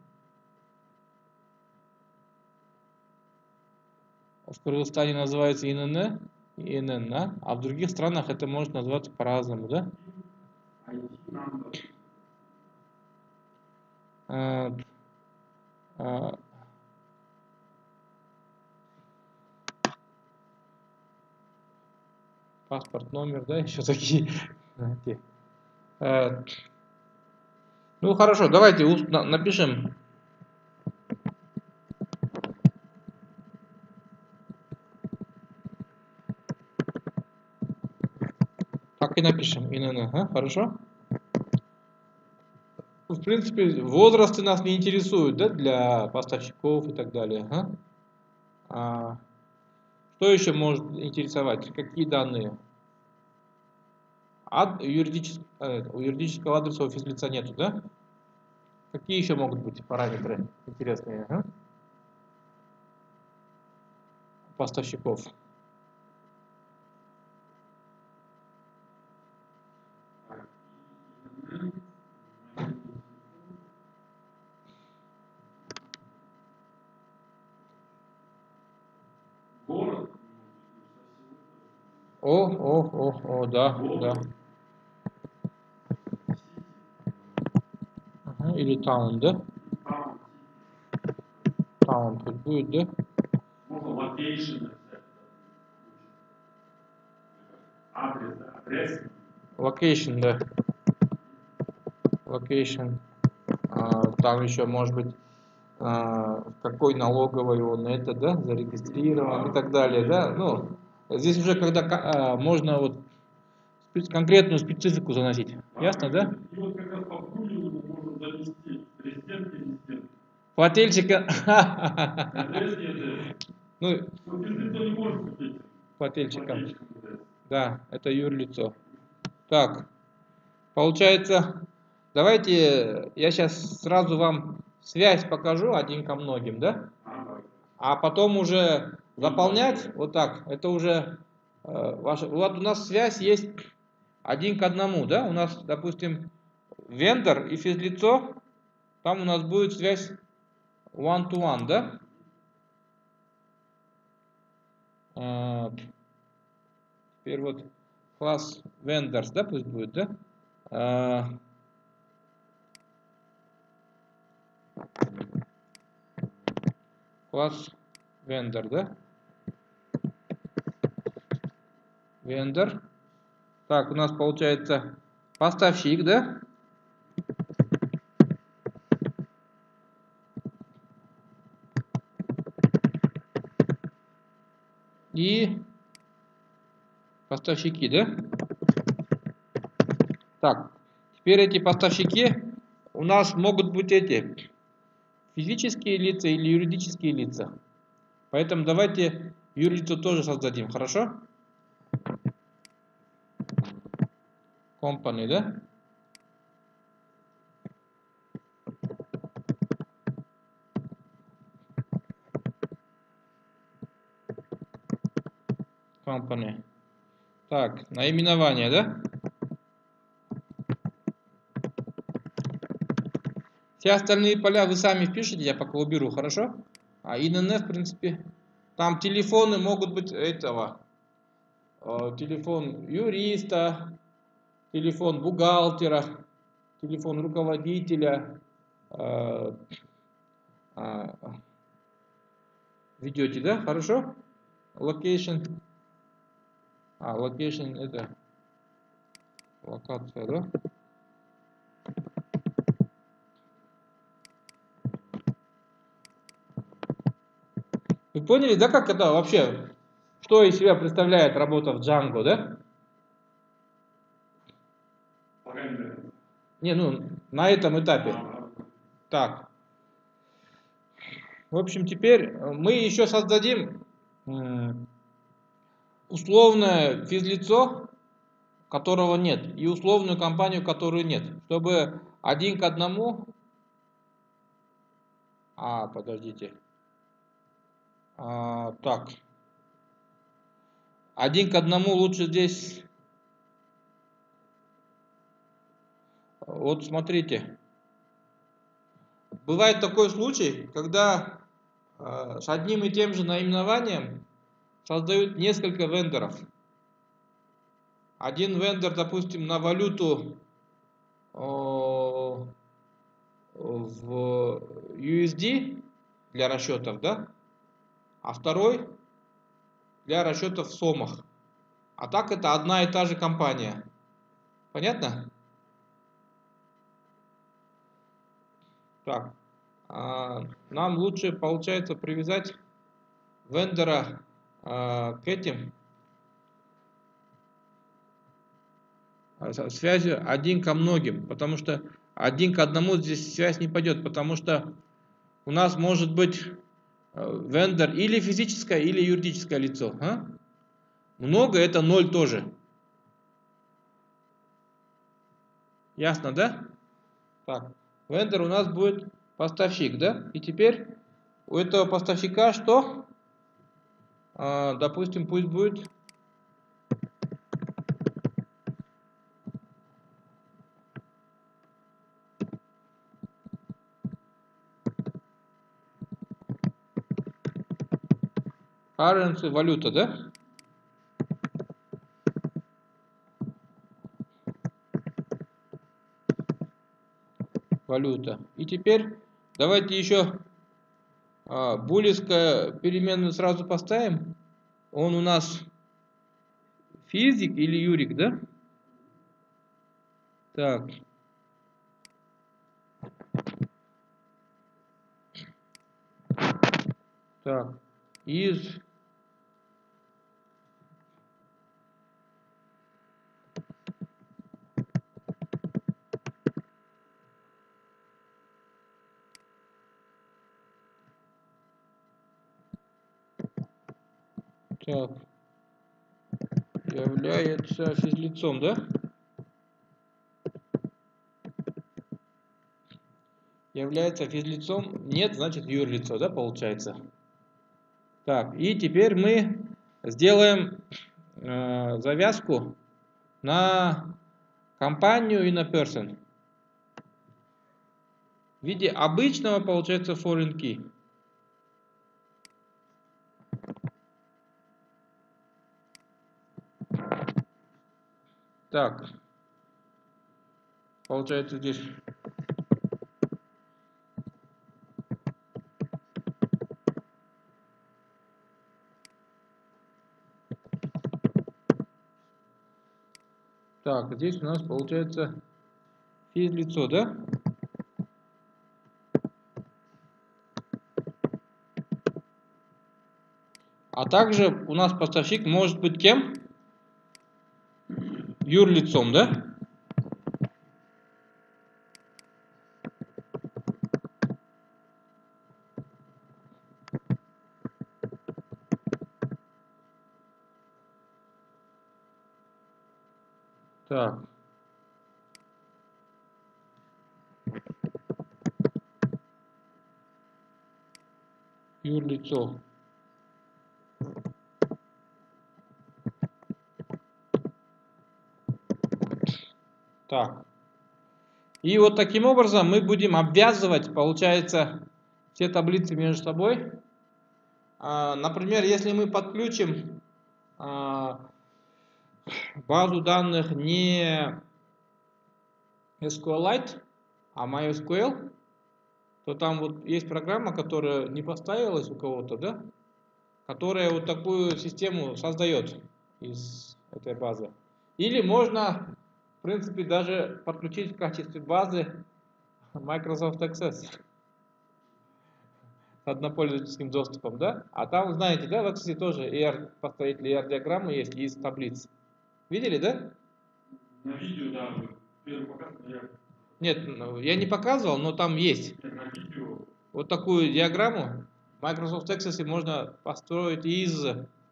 В Кыргызстане называется ИНН, да? А в других странах это может называться по-разному, да? Паспорт, номер, да, еще такие. Ну хорошо, давайте напишем. Так и напишем ИНН, хорошо? В принципе, возрасты нас не интересуют, да, для поставщиков и так далее. Что еще может интересовать? Какие данные? У юридического адреса у физлица нету, да? Какие еще могут быть параметры интересные поставщиков? Да, да. город, Ага, или таун, да? там, Таун тут будет, да? можно локейшн, адрес, Location, да. Location. Там еще может быть в какой налоговой он это, да, зарегистрирован и так далее, да. Ну, здесь уже когда можно вот конкретную специфику заносить. Ясно, да? И вот как раз по Бунину можно занести президент и резидент. Плательщика. НДС и НДС. Ну, Но физлицо не может быть плательщиком. плательщиком НДС. Да, это юрлицо. Так, получается, давайте я сейчас сразу вам связь покажу один ко многим, да? А потом уже заполнять вот так, это уже ваше. Вот у нас связь есть один к одному, да? У нас, допустим, вендор и физлицо, там у нас будет связь one-to-one, да? Теперь вот класс vendors, да, пусть будет, да? Класс vendor, да? Vendor. Так, у нас получается поставщик, да? И поставщики, да? Так, теперь эти поставщики у нас могут быть эти физические лица или юридические лица. Поэтому давайте юрлицо тоже создадим, хорошо? Company, да? Company. Так, наименование, да? Все остальные поля вы сами впишите, я пока уберу, хорошо? А ИНН, в принципе, там телефоны могут быть этого. Телефон юриста, телефон бухгалтера, телефон руководителя. Ведете, да? Хорошо? Location. Location это локация, да? Вы поняли, да, как это вообще, что из себя представляет работа в Django, да? Не, ну, на этом этапе. Так. В общем, теперь мы еще создадим условное физлицо, которого нет, и условную компанию, которую нет, чтобы один к одному. Подождите. Так. Один к одному лучше здесь. Вот смотрите. Бывает такой случай, когда с одним и тем же наименованием создают несколько вендоров. Один вендор, допустим, на валюту в USD для расчетов, да? А второй для расчетов в сомах. А так это одна и та же компания. Понятно? Так. Нам лучше, получается, привязать вендора к этим связью один ко многим, потому что один к одному здесь связь не пойдет, потому что у нас может быть вендор или физическое, или юридическое лицо. Много это 0 тоже. Ясно, да? Так, вендор у нас будет поставщик, да? И теперь у этого поставщика что? Допустим, пусть будет currency, валюта, да? валюта. И теперь давайте еще булевскую переменную сразу поставим. Он у нас физик или юрик, да? Так. Так. Из так. Является физлицом, да? Является физлицом, нет, значит юрлицо, да, получается. Так, и теперь мы сделаем завязку на компанию и на person. В виде обычного получается foreign key. Так, получается здесь так, здесь у нас получается физлицо, да? А также у нас поставщик может быть кем? Юрлицом, да? Так. Юрлицо. Так. И вот таким образом мы будем обвязывать, получается, все таблицы между собой. Например, если мы подключим базу данных не SQLite, а MySQL, то там вот есть программа, которая не поставилась у кого-то, да? Которая вот такую систему создает из этой базы. Или можно, в принципе, даже подключить в качестве базы Microsoft Access с однопользовательским доступом, да? А там, знаете, да, в Access тоже поставить ER-диаграммы есть из таблиц. Видели, да? На видео, да, вы первый показ, Нет, я не показывал, но там есть. на видео. Вот такую диаграмму в Microsoft Access можно построить из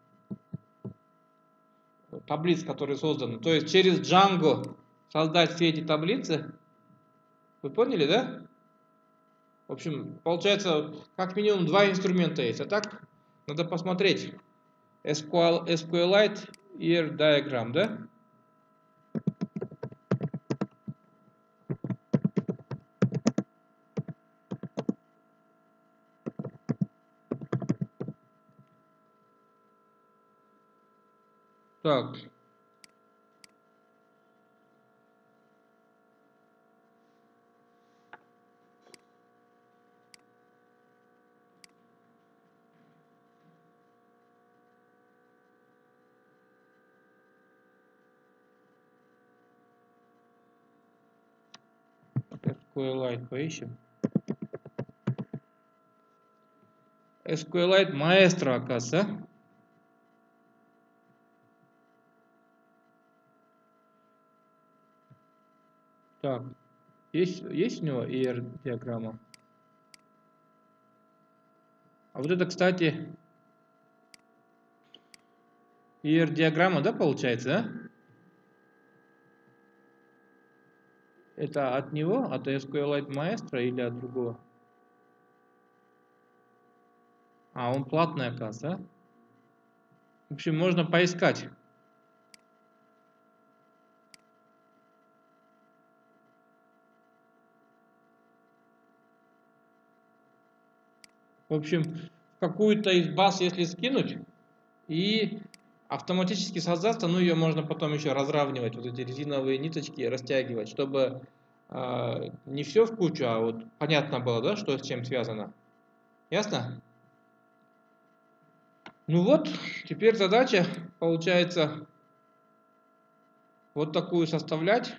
таблиц, которые созданы. То есть через Django создать все эти таблицы. Вы поняли, да? В общем, получается, как минимум два инструмента есть. А так, надо посмотреть. SQLite ER Diagram, да? Так. SQLite поищем. SQLite Maestro, оказывается. Так, есть у него ER-диаграмма? А вот это, кстати, ER-диаграмма, да, получается, да? Это от него, от SQLite Maestro или от другого? А, он платный, оказывается, да? В общем, можно поискать. В общем, какую-то из баз, если скинуть, и автоматически создастся, ну ее можно потом еще разравнивать, вот эти резиновые ниточки растягивать, чтобы не все в кучу, а вот понятно было, да, что с чем связано. Ясно? Ну вот, теперь задача получается вот такую составлять.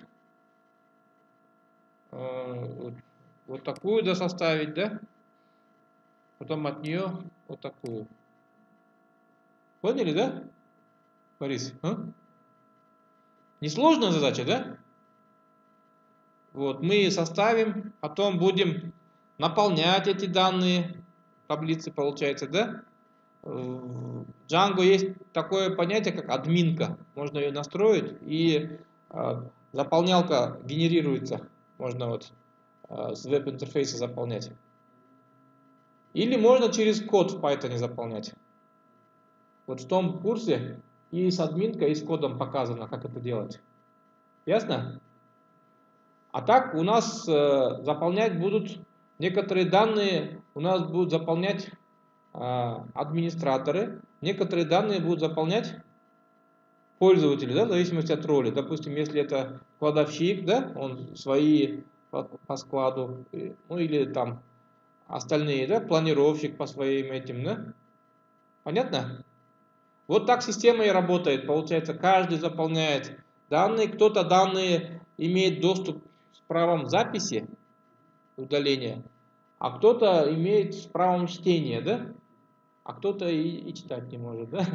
Вот такую составить, да? Потом от нее вот такую. Поняли, да, Борис? Несложная задача, да? Вот, мы составим, потом будем наполнять эти данные, таблицы, получается, да? В Django есть такое понятие, как админка. Можно ее настроить, и заполнялка генерируется. Можно вот с веб-интерфейса заполнять. Или можно через код в Python заполнять. Вот в том курсе и с админкой, и с кодом показано, как это делать. Ясно? А так у нас заполнять будут некоторые данные, у нас будут заполнять администраторы, некоторые данные будут заполнять пользователи, да, в зависимости от роли. Допустим, если это кладовщик, да, он свои по складу, ну или там остальные, да, планировщик по своим этим, да. Понятно? Вот так система и работает. Получается, каждый заполняет данные, кто-то данные имеет доступ с правом записи, удаления, а кто-то имеет с правом чтения, да? А кто-то и читать не может, да?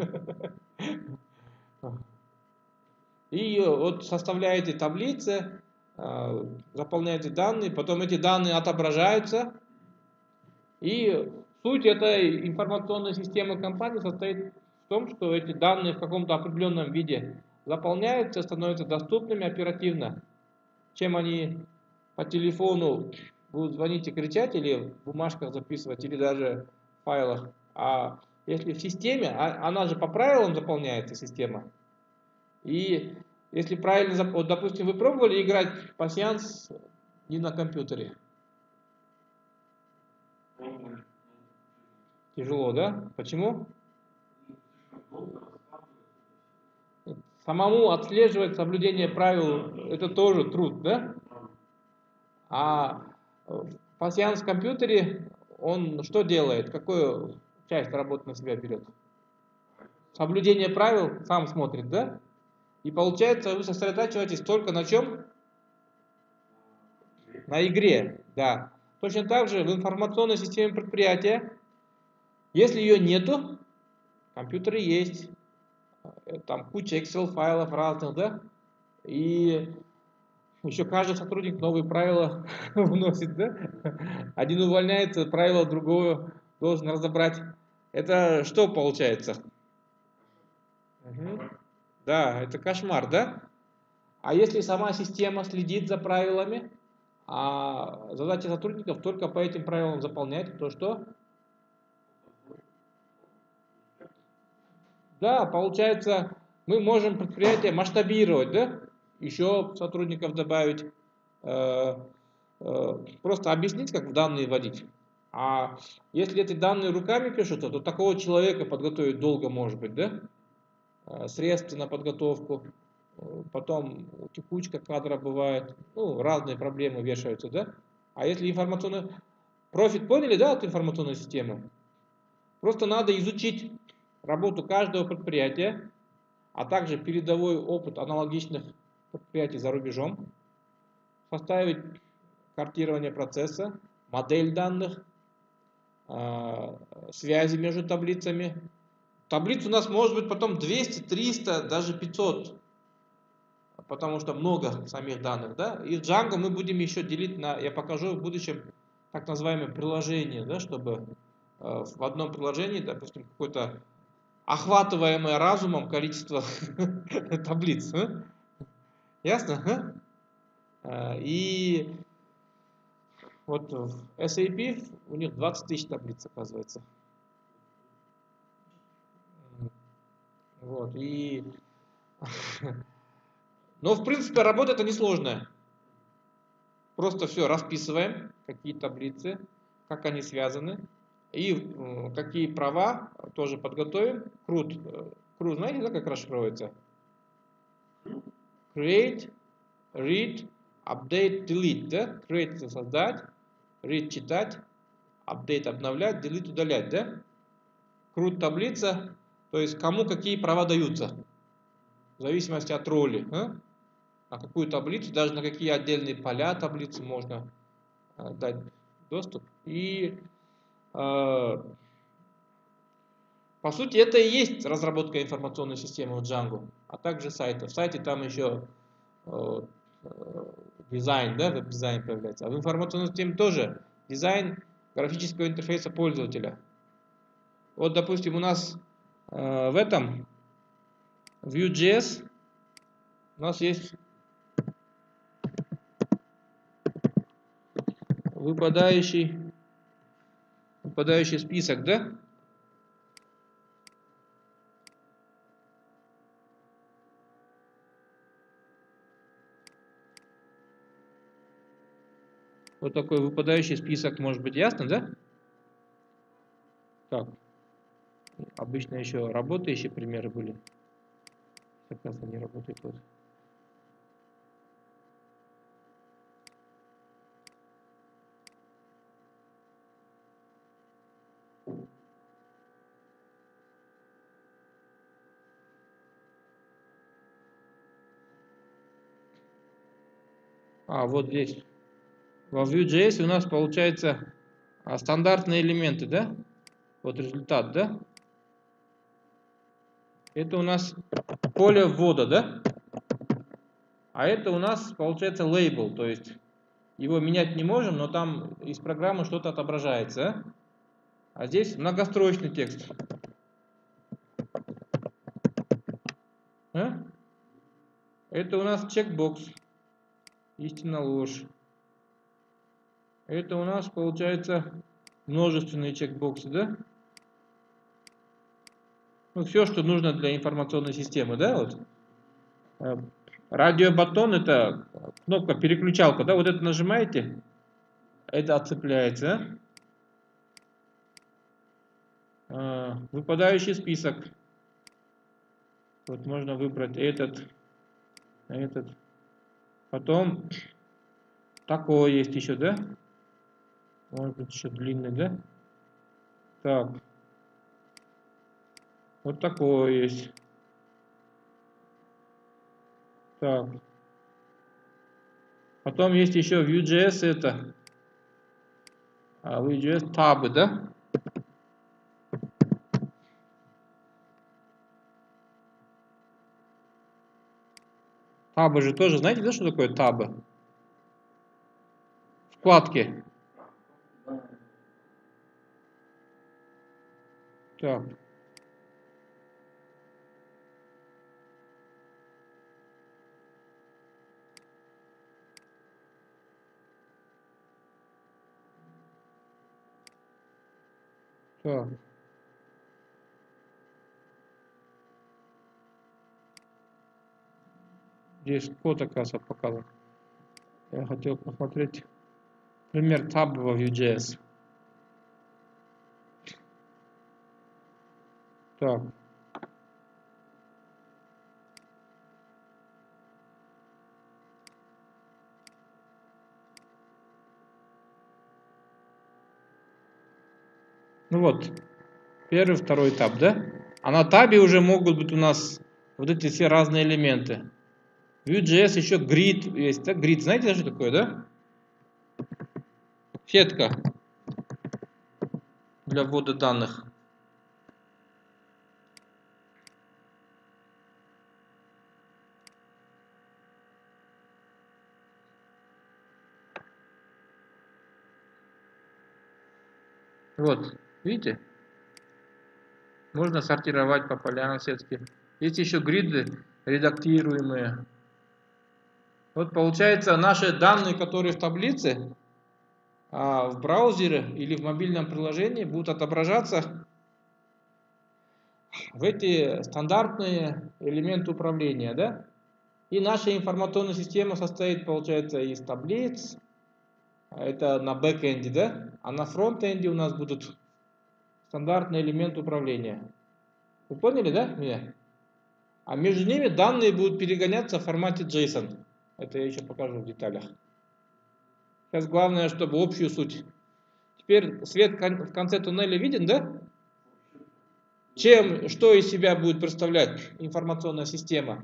И вот составляете таблицы, заполняете данные, потом эти данные отображаются. И суть этой информационной системы компании состоит в том, что эти данные в каком-то определенном виде заполняются, становятся доступными оперативно. Чем они по телефону будут звонить и кричать, или в бумажках записывать, или даже в файлах. А если в системе, она же по правилам заполняется, система. И если правильно, вот, допустим, вы пробовали играть в пасьянс не на компьютере? Тяжело, да? Почему? Самому отслеживать соблюдение правил, это тоже труд, да? А в пасьянс в компьютере он что делает? Какую часть работы на себя берет? Соблюдение правил сам смотрит, да? И получается, вы сосредотачиваетесь только на чем? На игре, да. Точно так же в информационной системе предприятия, если ее нету, компьютеры есть, там куча Excel файлов разных, да? И еще каждый сотрудник новые правила вносит, да? Один увольняется, правила другого должен разобрать. Это что получается? Да, это кошмар, да? А если сама система следит за правилами, а задача сотрудников только по этим правилам заполнять, то что? Да, получается, мы можем предприятие масштабировать, да? Еще сотрудников добавить, просто объяснить, как в данные вводить. А если эти данные руками пишутся, то такого человека подготовить долго может быть, да? Средства на подготовку, потом текучка кадра бывает, ну, разные проблемы вешаются, да? А если информационный профит поняли, да, от информационной системы? Просто надо изучить работу каждого предприятия, а также передовой опыт аналогичных предприятий за рубежом, составить картирование процесса, модель данных, связи между таблицами. Таблиц у нас может быть потом 200, 300, даже 500, потому что много самих данных, да? И в Django мы будем еще делить на, я покажу в будущем, так называемые приложения, да, чтобы в одном приложении, допустим, какое-то охватываемое разумом количество таблиц. Ясно? И вот в SAP у них 20 тысяч таблиц, оказывается. Вот, и... Но, в принципе, работа это несложная. Просто все расписываем, какие таблицы, как они связаны. И какие права тоже подготовим. CRUD. CRUD, знаете, да, как расшифровывается? Create, Read, update, delete, да? Create это создать, read читать, update обновлять, delete удалять, да? Root таблица, то есть кому какие права даются, в зависимости от роли, на какую таблицу, даже на какие отдельные поля таблицы можно дать доступ. И по сути это и есть разработка информационной системы в Django, а также сайта. В сайте там еще дизайн, да, веб-дизайн появляется. А в информационной системе тоже дизайн графического интерфейса пользователя. Вот, допустим, у нас в этом Vue.js у нас есть выпадающий список, да? Вот такой выпадающий список может быть, ясно, да? Так. Обычно еще работающие примеры были. Как раз они работают вот. Вот здесь. Во Vue.js у нас получается стандартные элементы, да? Вот результат, да? Это у нас поле ввода, да? А это у нас получается label, то есть его менять не можем, но там из программы что-то отображается. А здесь многострочный текст. Это у нас чекбокс. Истина, ложь. Это у нас получается множественные чекбоксы, да? Ну, все, что нужно для информационной системы, да? Вот. Радиобатон — это кнопка переключалка, да? Вот это нажимаете, это отцепляется. Выпадающий список. Вот можно выбрать этот. Потом такое есть еще, да? Может быть еще длинный, да? Так. Вот такое есть. Так. Потом есть еще Vue.js это. Vue.js табы, да? Табы же тоже, знаете, да, что такое табы? Вкладки. Так. Так. Здесь код, оказывается, показан. Я хотел посмотреть пример таба во Vue.js. Так. Ну вот, первый, второй таб, да? А на табе уже могут быть у нас вот эти все разные элементы. Vue.js еще grid есть, да? Grid, знаете, что такое, да? Сетка для ввода данных. Вот, видите? Можно сортировать по полям сетки. Есть еще гриды редактируемые. Вот получается, наши данные, которые в таблице, в браузере или в мобильном приложении будут отображаться в эти стандартные элементы управления, да? И наша информационная система состоит, получается, из таблиц. Это на бэкэнде, да? А на фронтенде у нас будут стандартные элементы управления. Вы поняли, да, меня? А между ними данные будут перегоняться в формате JSON. Это я еще покажу в деталях. Сейчас главное, чтобы общую суть. Теперь свет в конце туннеля виден, да? Что из себя будет представлять информационная система?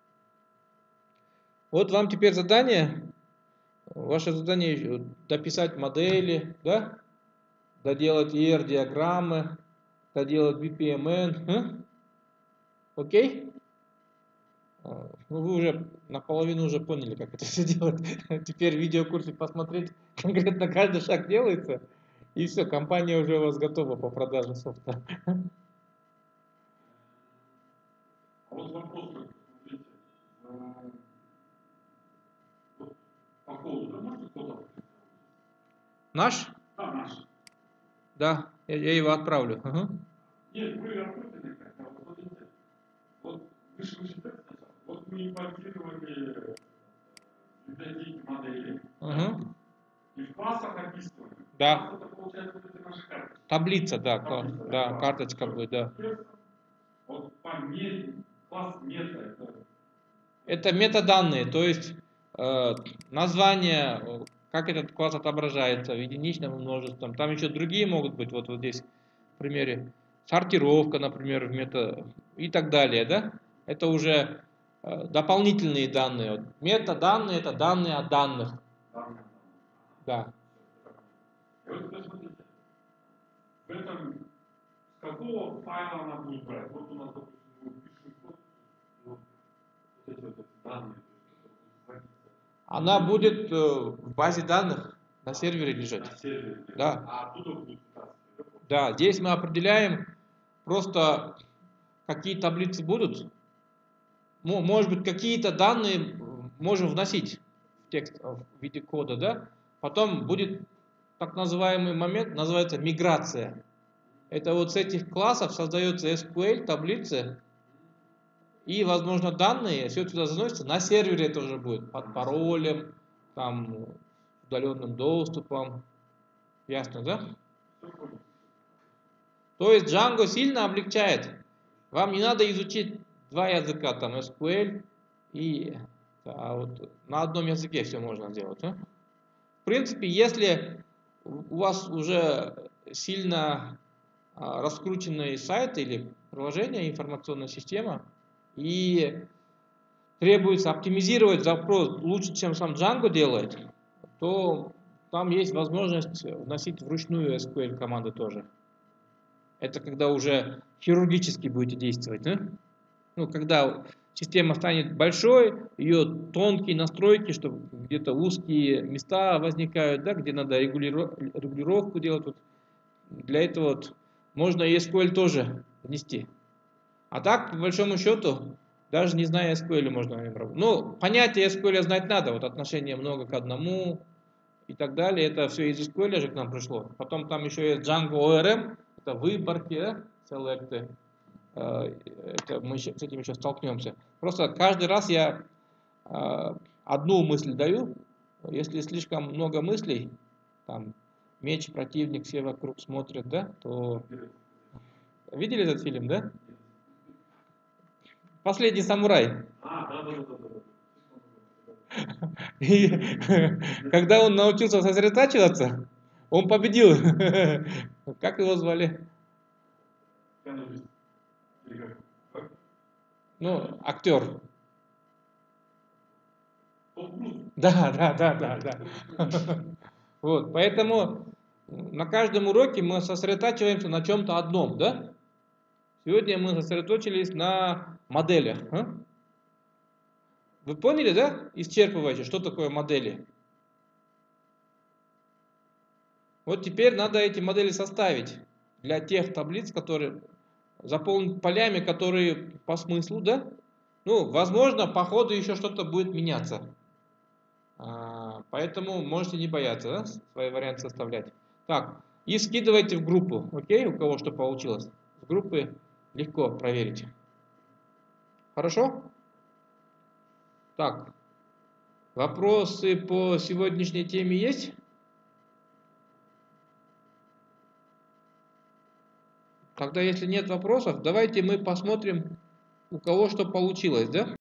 Вот вам теперь задание. Ваше задание дописать модели, да? Доделать ER-диаграммы, доделать BPMN. Окей? Ну, вы уже наполовину уже поняли, как это все делать. Теперь в видеокурсе посмотреть, конкретно каждый шаг делается, и все, компания уже у вас готова по продаже софта. Вот вопрос, смотрите, вот по коду, вы можете код? Наш? Да, наш. Да, я его отправлю. Нет, вы работаете как-то, вот смотрите, вот вы же текст сначала, вот мы импортировали библиотеки модели, и в классах описывали. Да. Класс это получается вот эти наши карты. Таблица, да, Таблица, да, карточка будет, да. Вот по мере, класс мета, Это метаданные, то есть название, как этот класс отображается в единичном множестве. Там еще другие могут быть, вот здесь в примере сортировка, например, в мета и так далее, да? Это уже дополнительные данные. Метаданные — это данные о данных. Да. И вот посмотрите, в этом с какого файла она будет брать? Вот у нас, допустим, мы пишем код, вот эти вот данные. Она будет в базе данных на сервере лежать. На сервере. Да. А оттуда будет вытаскивать. Да, здесь мы определяем просто, какие таблицы будут. Может быть, какие-то данные можем вносить в текст в виде кода, да? Потом будет так называемый момент, называется миграция. Это вот с этих классов создается SQL, таблицы, и, возможно, данные, все сюда заносится, на сервере это уже будет, под паролем, там, удаленным доступом. Ясно, да? То есть Django сильно облегчает. Вам не надо изучить два языка, там SQL вот на одном языке все можно сделать. В принципе, если у вас уже сильно раскрученный сайт или приложение, информационная система, и требуется оптимизировать запрос лучше, чем сам Django делает, то там есть возможность вносить вручную SQL команды тоже. Это когда уже хирургически будете действовать. Да? Ну, когда система станет большой, ее тонкие настройки, чтобы где-то узкие места возникают, да, где надо регулировку делать. Вот для этого вот можно и SQL тоже внести. А так, по большому счету, даже не зная SQL, можно на нем работать. Ну, понятие SQL знать надо, вот отношение много к одному и так далее. Это все из SQL же к нам пришло. Потом там еще есть Django ORM, это выборки, да, селекты. Мы с этим еще столкнемся. Просто каждый раз я одну мысль даю. Если слишком много мыслей, там меч, противник, все вокруг смотрят, да, то... Видели этот фильм, да? «Последний самурай». И когда он научился сосредотачиваться, он победил. Как его звали? Ну, актер. Да. Вот, поэтому на каждом уроке мы сосредотачиваемся на чем-то одном, да? Сегодня мы сосредоточились на моделях. Вы поняли, да? Исчерпываете, что такое модели. Вот теперь надо эти модели составить для тех таблиц, которые заполнить полями, которые по смыслу, да? Ну, возможно, по ходу еще что-то будет меняться. Поэтому можете не бояться, да, свои варианты составлять. Так, и скидывайте в группу, окей, у кого что получилось. В группы легко проверить. Хорошо? Так, вопросы по сегодняшней теме есть? Тогда, если нет вопросов, давайте мы посмотрим, у кого что получилось, да?